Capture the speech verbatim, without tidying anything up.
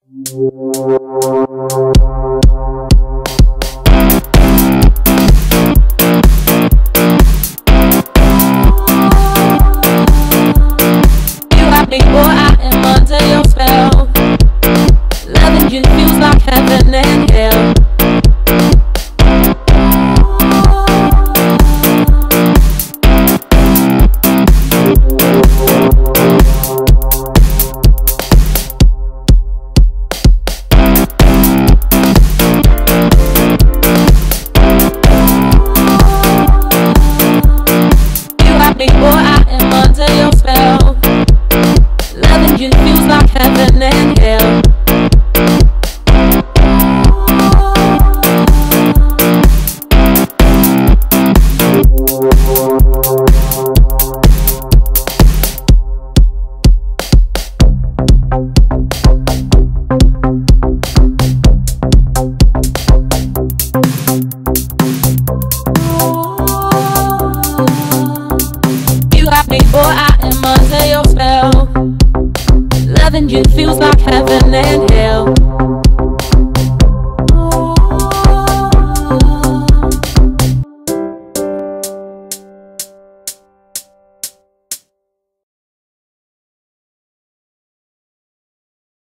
Me, boy, I am under your spell. Loving you feels like heaven and hell. You got me, boy, I am under your spell. Loving you feels like heaven and hell. You got me, boy, I am under your spell. Loving you feels like heaven and hell.